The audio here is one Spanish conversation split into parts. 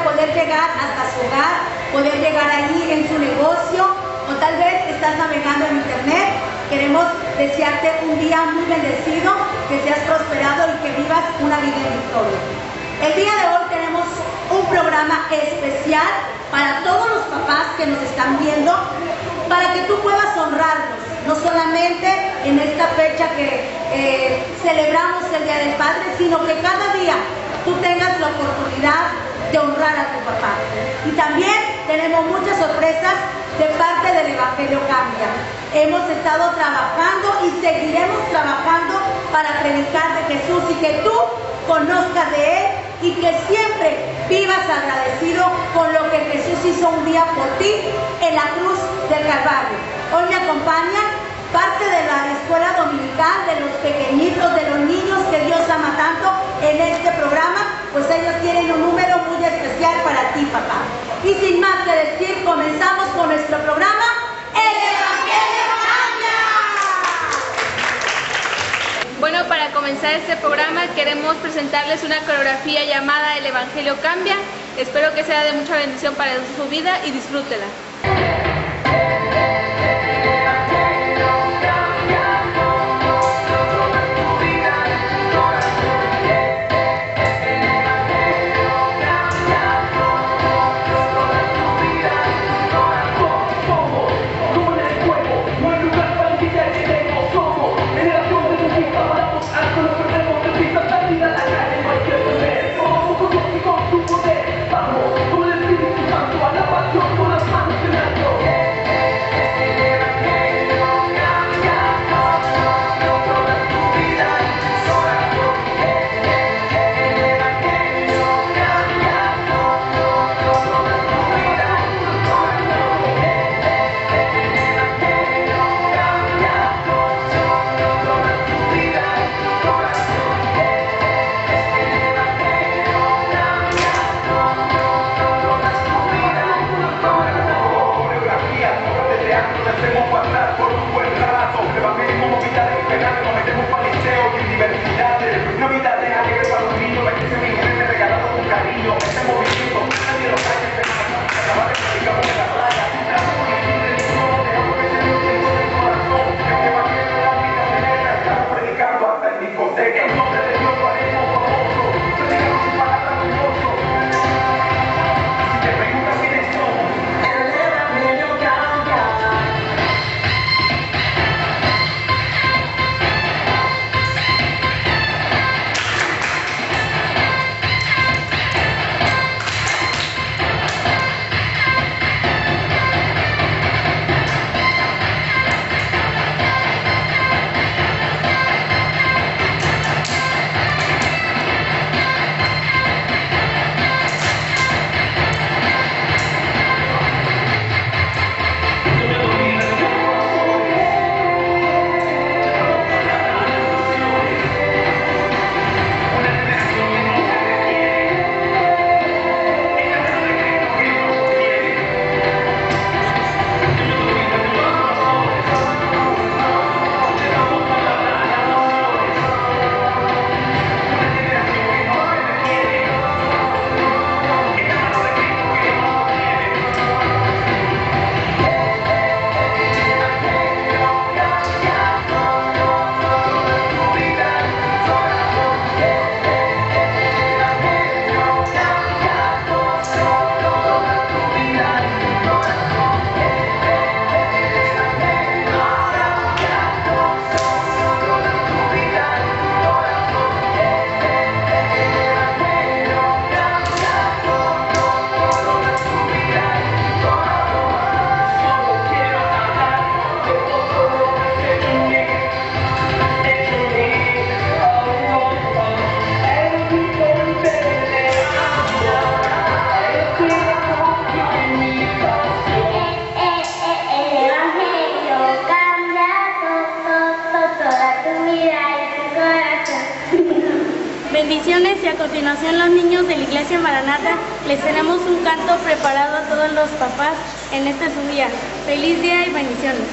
poder llegar hasta su hogar, poder llegar ahí en su negocio, o tal vez estás navegando en internet. Queremos desearte un día muy bendecido, que seas prosperado y que vivas una vida en victoria. El día de hoy tenemos un programa especial para todos los papás que nos están viendo, para que tú puedas honrarlos, no solamente en esta fecha que celebramos el Día del Padre, sino que cada día tú tengas la oportunidad de honrar a tu papá. Y también tenemos muchas sorpresas de parte del Evangelio Cambia. Hemos estado trabajando y seguiremos trabajando para predicar de Jesús y que tú conozcas de Él y que siempre vivas agradecido con lo que Jesús hizo un día por ti en la cruz del Calvario. Hoy me acompaña parte de la escuela dominical, de los pequeñitos, de los niños que Dios ama tanto en este programa, pues ellos tienen un número muy especial para ti, papá. Y sin más que decir, comenzamos con nuestro programa, El Evangelio Cambia. Bueno, para comenzar este programa queremos presentarles una coreografía llamada El Evangelio Cambia. Espero que sea de mucha bendición para su vida y disfrútela. Bendiciones, y a continuación los niños de la Iglesia Maranata les tenemos un canto preparado a todos los papás en este su día. Feliz día y bendiciones.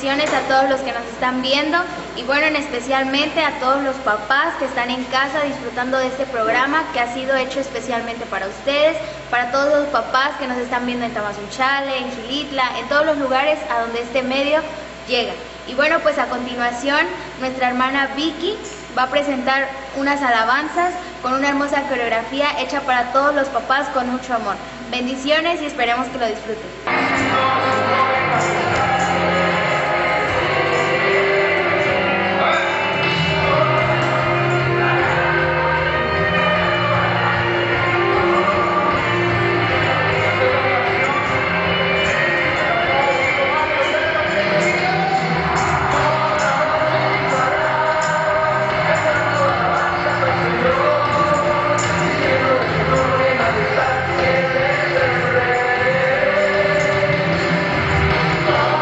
bendiciones a todos los que nos están viendo y bueno, especialmente a todos los papás que están en casa disfrutando de este programa que ha sido hecho especialmente para ustedes, para todos los papás que nos están viendo en Tamazunchale, en Xilitla, en todos los lugares a donde este medio llega. Y bueno, pues a continuación nuestra hermana Vicky va a presentar unas alabanzas con una hermosa coreografía hecha para todos los papás con mucho amor. Bendiciones y esperemos que lo disfruten. Oh,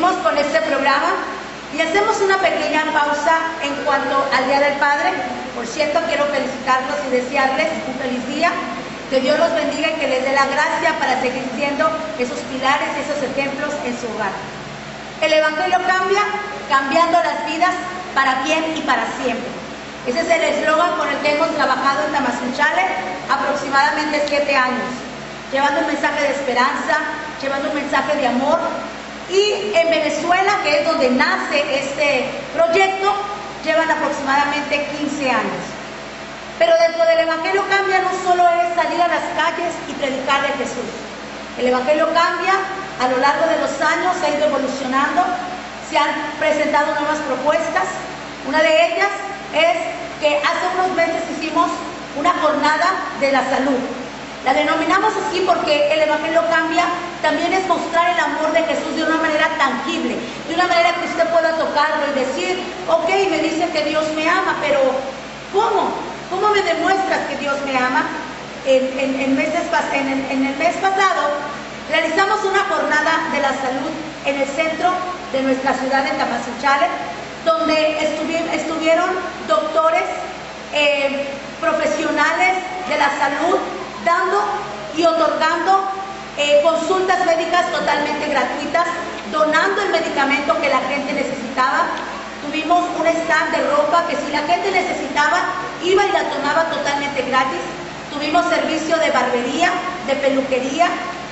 Seguimos con este programa y hacemos una pequeña pausa en cuanto al Día del Padre. Por cierto, quiero felicitarlos y desearles un feliz día. Que Dios los bendiga y que les dé la gracia para seguir siendo esos pilares, esos ejemplos en su hogar. El Evangelio cambia, cambiando las vidas para bien y para siempre. Ese es el eslogan con el que hemos trabajado en Tamazunchale aproximadamente 7 años, llevando un mensaje de esperanza, llevando un mensaje de amor. Y en Venezuela, que es donde nace este proyecto, llevan aproximadamente 15 años. Pero dentro del Evangelio Cambia no solo es salir a las calles y predicar de Jesús. El Evangelio Cambia, a lo largo de los años, ha ido evolucionando, se han presentado nuevas propuestas. Una de ellas es que hace unos meses hicimos una jornada de la salud. La denominamos así porque el Evangelio Cambia también es mostrar el amor de Jesús de una manera tangible, de una manera que usted pueda tocarlo y decir, ok, me dice que Dios me ama, pero ¿cómo? ¿Cómo me demuestras que Dios me ama? En el mes pasado realizamos una jornada de la salud en el centro de nuestra ciudad de Tamazunchale, donde estuvieron doctores, profesionales de la salud, dando y otorgando consultas médicas totalmente gratuitas, donando el medicamento que la gente necesitaba. Tuvimos un stand de ropa que si la gente necesitaba, iba y la tomaba totalmente gratis. Tuvimos servicio de barbería, de peluquería,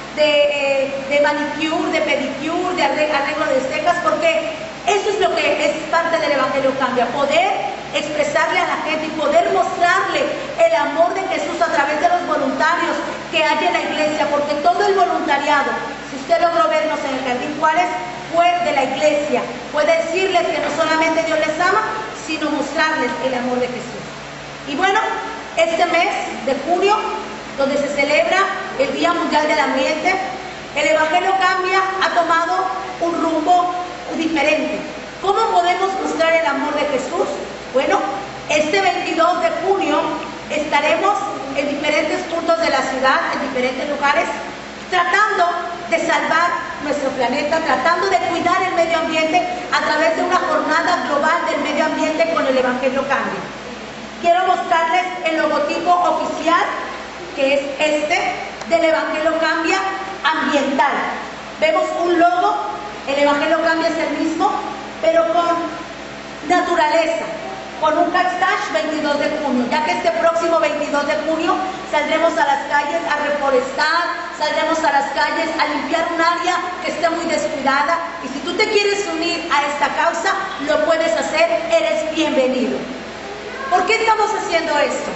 de manicure, de pedicure, de arreglo de cejas, porque eso es lo que es parte del Evangelio Cambia, poder expresarle a la gente y poder mostrarle el amor de Jesús a través de los voluntarios que hay en la iglesia, porque todo el voluntariado, si usted logró vernos en el Jardín Juárez, fue de la iglesia. Puede decirles que no solamente Dios les ama, sino mostrarles el amor de Jesús. Y bueno, este mes de junio, donde se celebra el Día Mundial del Ambiente, el Evangelio Cambia ha tomado un rumbo diferente. ¿Cómo podemos mostrar el amor de Jesús? Bueno, este 22 de junio estaremos en diferentes puntos de la ciudad, en diferentes lugares, tratando de salvar nuestro planeta, tratando de cuidar el medio ambiente a través de una jornada global del medio ambiente con el Evangelio Cambia. Quiero mostrarles el logotipo oficial, que es este, del Evangelio Cambia ambiental. Vemos un logo, el Evangelio Cambia es el mismo, pero con naturaleza, con un hashtag 22 de junio, ya que este próximo 22 de junio saldremos a las calles a reforestar, saldremos a las calles a limpiar un área que esté muy descuidada, y si tú te quieres unir a esta causa, lo puedes hacer, eres bienvenido. ¿Por qué estamos haciendo esto?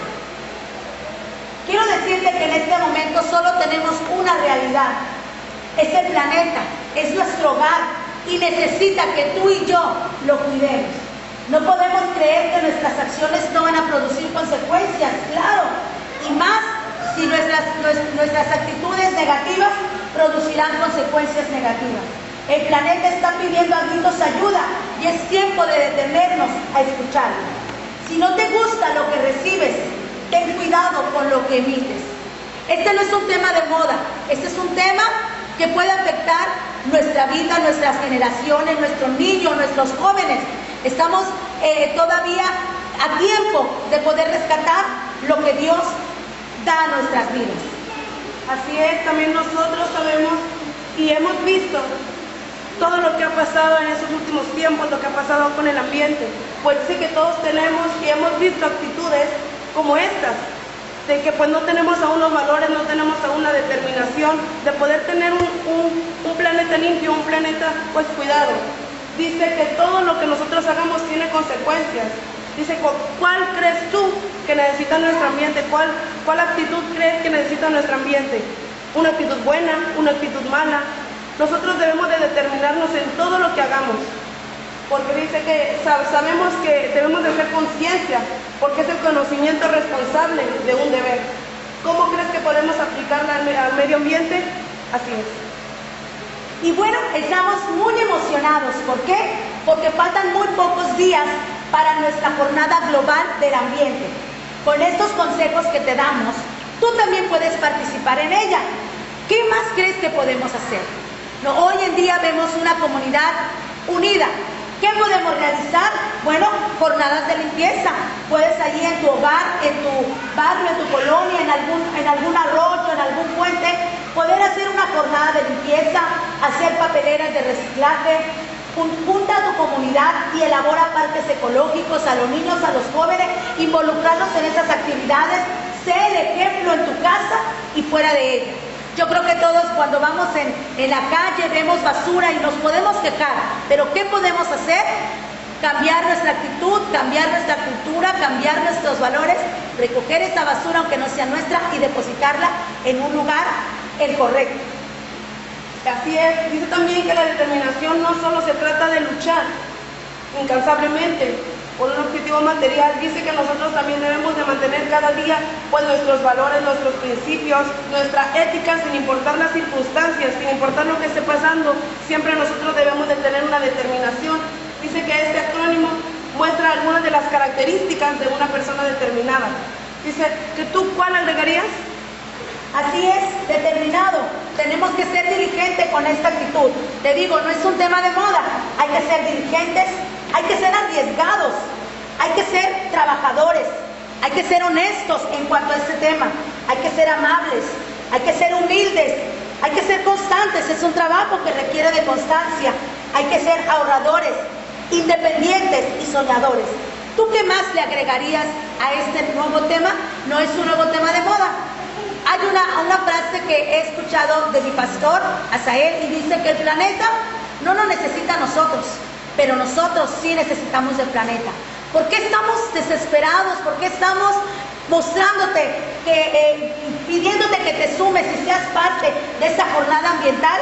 Quiero decirte que en este momento solo tenemos una realidad, es el planeta, es nuestro hogar, y necesita que tú y yo lo cuidemos. No podemos creer que nuestras acciones no van a producir consecuencias, claro, y más si nuestras actitudes negativas producirán consecuencias negativas. El planeta está pidiendo a gritos ayuda y es tiempo de detenernos a escucharlo. Si no te gusta lo que recibes, ten cuidado con lo que emites. Este no es un tema de moda, este es un tema que puede afectar nuestra vida, nuestras generaciones, nuestros niños, nuestros jóvenes. Estamos todavía a tiempo de poder rescatar lo que Dios da a nuestras vidas. Así es, también nosotros sabemos y hemos visto todo lo que ha pasado en esos últimos tiempos, lo que ha pasado con el ambiente. Pues sí que todos tenemos y hemos visto actitudes como estas, de que pues no tenemos aún los valores, no tenemos aún la determinación de poder tener un planeta limpio, un planeta pues cuidado. Dice que todo lo que nosotros hagamos tiene consecuencias. Dice, ¿cuál crees tú que necesita nuestro ambiente? ¿Cuál actitud crees que necesita nuestro ambiente? ¿Una actitud buena? ¿Una actitud mala? Nosotros debemos de determinarnos en todo lo que hagamos, porque dice que sabemos que debemos de hacer conciencia, porque es el conocimiento responsable de un deber. ¿Cómo crees que podemos aplicarla al medio ambiente? Así es. Y bueno, estamos muy emocionados. ¿Por qué? Porque faltan muy pocos días para nuestra jornada global del ambiente. Con estos consejos que te damos, tú también puedes participar en ella. ¿Qué más crees que podemos hacer? No, hoy en día vemos una comunidad unida. ¿Qué podemos realizar? Bueno, jornadas de limpieza. Puedes allí en tu hogar, en tu barrio, en tu colonia, en algún arroyo, en algún puente, poder hacer una jornada de limpieza, hacer papeleras de reciclaje. Junta a tu comunidad y elabora parques ecológicos, a los niños, a los jóvenes, involucrarlos en esas actividades. Sé el ejemplo en tu casa y fuera de ella. Yo creo que todos cuando vamos en la calle vemos basura y nos podemos quejar, pero ¿qué podemos hacer? Cambiar nuestra actitud, cambiar nuestra cultura, cambiar nuestros valores, recoger esta basura aunque no sea nuestra y depositarla en un lugar el correcto. Así es, dice también que la determinación no solo se trata de luchar incansablemente por un objetivo material, dice que nosotros también debemos de mantener cada día pues nuestros valores, nuestros principios, nuestra ética, sin importar las circunstancias, sin importar lo que esté pasando, siempre nosotros debemos de tener una determinación. Dice que este acrónimo muestra algunas de las características de una persona determinada. Dice que tú, ¿cuál agregarías? Así es, determinado. Tenemos que ser diligentes con esta actitud. Te digo, no es un tema de moda. Hay que ser diligentes, hay que ser arriesgados, hay que ser trabajadores, hay que ser honestos en cuanto a este tema, hay que ser amables, hay que ser humildes, hay que ser constantes. Es un trabajo que requiere de constancia. Hay que ser ahorradores, independientes y soñadores. ¿Tú qué más le agregarías a este nuevo tema? No es un nuevo tema de moda. Hay una frase que he escuchado de mi pastor, Asael, y dice que el planeta no nos necesita a nosotros, pero nosotros sí necesitamos del planeta. ¿Por qué estamos desesperados? ¿Por qué estamos mostrándote, pidiéndote que te sumes y seas parte de esta jornada ambiental?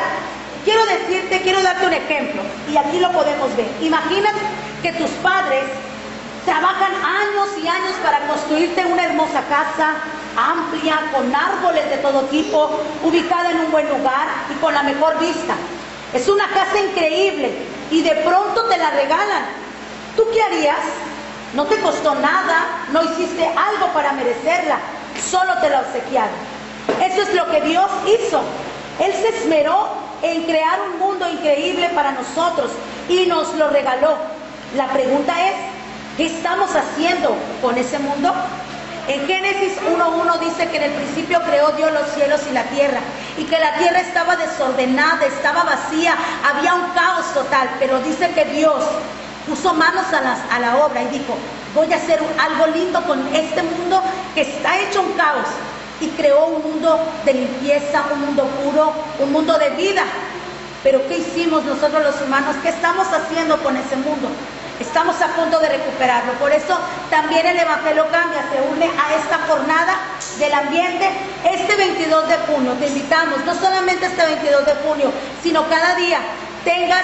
Quiero darte un ejemplo, y aquí lo podemos ver. Imagínate que tus padres trabajan años y años para construirte una hermosa casa, amplia, con árboles de todo tipo, ubicada en un buen lugar y con la mejor vista. Es una casa increíble y de pronto te la regalan. ¿Tú qué harías? No te costó nada, no hiciste algo para merecerla, solo te la obsequiaron. Eso es lo que Dios hizo. Él se esmeró en crear un mundo increíble para nosotros y nos lo regaló. La pregunta es, ¿qué estamos haciendo con ese mundo? En Génesis 1:1 dice que en el principio creó Dios los cielos y la tierra, y que la tierra estaba desordenada, estaba vacía, había un caos total, pero dice que Dios puso manos a la obra y dijo, voy a hacer algo lindo con este mundo que está hecho un caos, y creó un mundo de limpieza, un mundo puro, un mundo de vida. Pero ¿qué hicimos nosotros los humanos? ¿Qué estamos haciendo con ese mundo? Estamos a punto de recuperarlo. Por eso también el Evangelio Cambia se une a esta jornada del ambiente este 22 de junio. Te invitamos, no solamente este 22 de junio, sino cada día tengas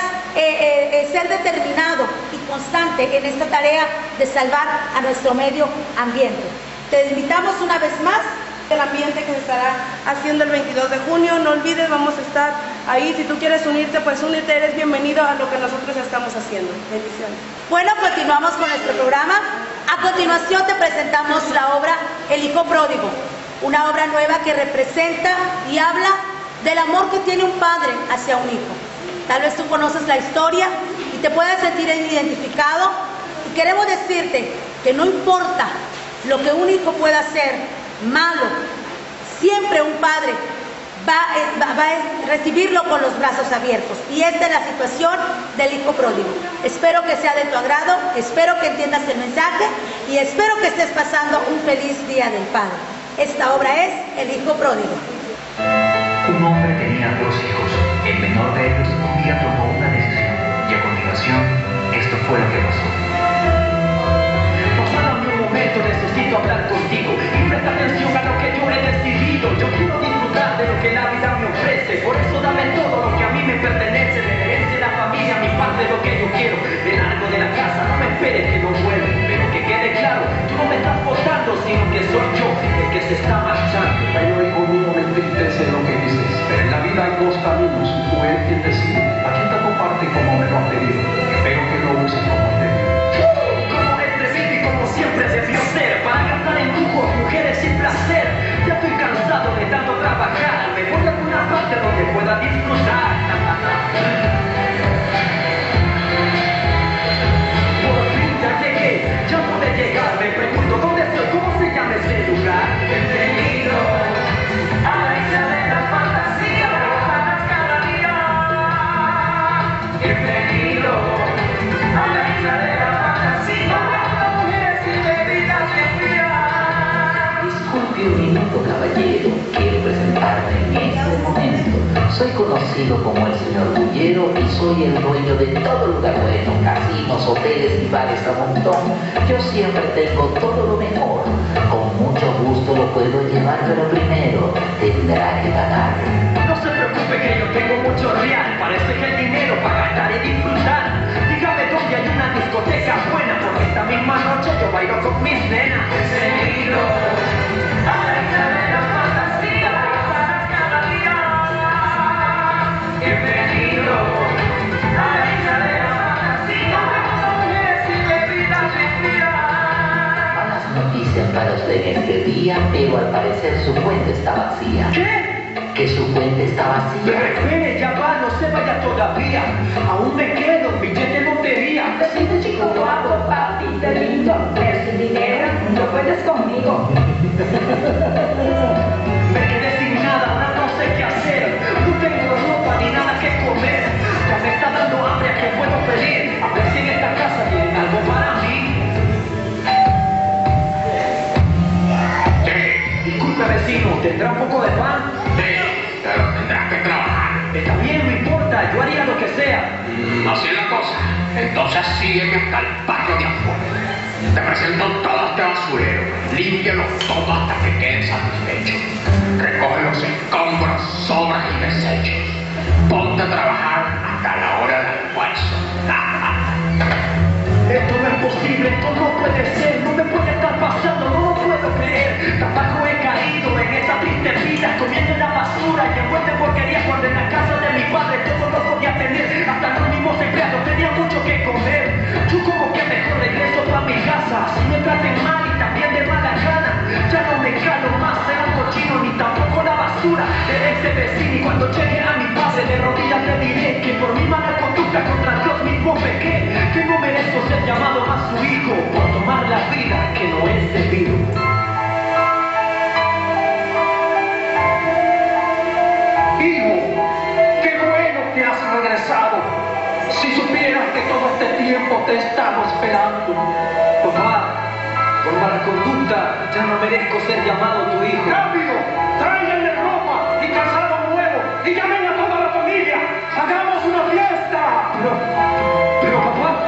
ser determinado y constante en esta tarea de salvar a nuestro medio ambiente. Te invitamos una vez más el ambiente que se estará haciendo el 22 de junio. No olvides, vamos a estar ahí. Si tú quieres unirte, pues únete, eres bienvenido a lo que nosotros estamos haciendo. Bendiciones. Bueno, continuamos con nuestro programa. A continuación te presentamos la obra El Hijo Pródigo, una obra nueva que representa y habla del amor que tiene un padre hacia un hijo. Tal vez tú conoces la historia y te puedas sentir identificado. Y queremos decirte que no importa lo que un hijo pueda hacer malo, siempre un padre va a recibirlo con los brazos abiertos. Y esta es la situación del hijo pródigo. Espero que sea de tu agrado, espero que entiendas el mensaje y espero que estés pasando un feliz día del Padre. Esta obra es El Hijo Pródigo. Un hombre tenía 2 hijos. El menor de ellos un día tomó una decisión y a continuación esto fue lo que pasó. Dame un momento, necesito hablar contigo y presta atención a lo que yo he decidido. Yo quiero disfrutar de lo que la vida me ofrece, por eso dame todo lo que a mí me pertenece. Me merece la familia, mi parte, lo que yo quiero. Ven algo de la casa, no me esperes que no vuelvo, pero que quede claro, tú no me estás votando, sino que soy yo el que se está marchando. Pero hijo mío, me entristece lo que dices, pero en la vida hay 2 caminos, tú entiendes sí. Aquí te comparte como me lo has pedido, espero que lo uses como te digo. Siempre debió ser, para gastar en lujos, mujeres sin placer. Ya estoy cansado de tanto trabajar, me voy a alguna parte donde pueda disfrutar. Soy conocido como el señor Bullero y soy el dueño de todo lugar bueno, casinos, hoteles y bares a montón. Yo siempre tengo todo lo mejor. Con mucho gusto lo puedo llevar, pero primero tendrá que pagar. No se preocupe que yo tengo mucho real. Parece que el dinero para gastar y disfrutar. Dígame dónde hay una discoteca buena, porque esta misma noche yo bailo con mis nenas. He venido a la isla de la fantasía para cada día. He venido a la isla de la fantasía con mujeres y bebidas frías. Malas noticias para usted en este día, pero al parecer su cuenta está vacía. ¿Qué? Que su cuenta está vacía. Pero espere, ya va, no se vaya todavía. Aún me quedo un billete de lotería. Soy un chico guapo, papi, de lindo, pero sin dinero no puedes conmigo. Me quedé sin nada, ahora no sé qué hacer. No tengo ropa ni nada que comer. Ya me está dando hambre, ¿a qué puedo pedir? A ver si en esta casa tienen algo para mí. Disculpe vecino, ¿tendrá un poco de pan? Sí, pero tendrás que trabajar. Está bien, no importa, yo haría lo que sea. Así es la cosa. Entonces sígueme hasta el barrio de afuera. Te presento todo este basurero. Límpialo todo hasta que queden satisfechos. Recoge los escombros, sobras y desechos. Ponte a trabajar hasta la hora del almuerzo. Esto no es posible, esto no puede ser, no me puede estar pasando, no lo puedo creer. Tan bajo he caído en esa triste vida, comiendo en la basura y envuelta en porquería, cuando en la casa de mi padre todo lo podía tener. Hasta los mismos empleados tenían mucho que comer. Yo como que mejor regreso pa' mi casa, si me traten mal y también de mala gana. Ya no me calo más el cochino ni tampoco la basura de ese vecino. Y cuando llegue a mi padre de rodillas le diré que por mi mala conducta contra Dios mismo pequé, que no merezco ser llamado más su hijo por tomar la vida que no es debido. Hijo, qué bueno que has regresado. Si supieras que todo este tiempo te he estado esperando. Papá, por mala conducta ya no merezco ser llamado tu hijo. ¡Rápido! ¡Tráiganle ropa y calzado nuevo! ¡Y llamen a toda la familia! ¡Hagamos una fiesta! Pero papá...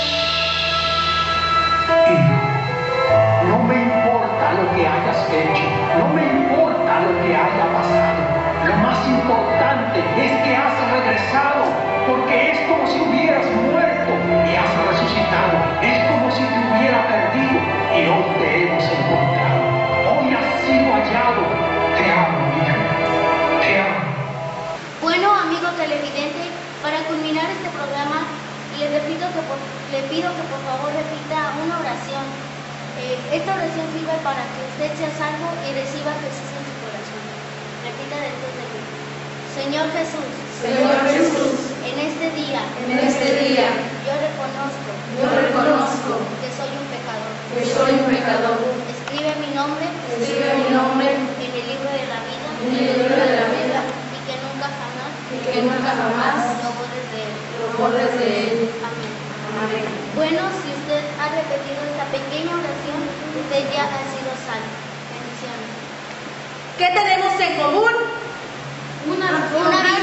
Hijo, no me importa lo que hayas hecho, no me importa lo que haya pasado. Lo más importante es que has regresado, porque es como si hubieras muerto y has resucitado. Es como si te hubiera perdido y hoy te hemos encontrado. Hoy has sido hallado. Te amo, hijo. Te amo. Bueno, amigo televidente, para culminar este programa, le pido que por favor repita una oración. Esta oración sirve para que usted sea salvo y reciba a Jesús en su corazón. Repita después de mí. Señor Jesús, en este día, yo reconozco que soy un pecador. Escribe mi nombre en el libro de la vida, y que nunca jamás lo borres de él. Amén. Bueno, si usted ha repetido esta pequeña oración, usted ya ha sido salvo. Bendiciones. ¿Qué tenemos en común? Una vida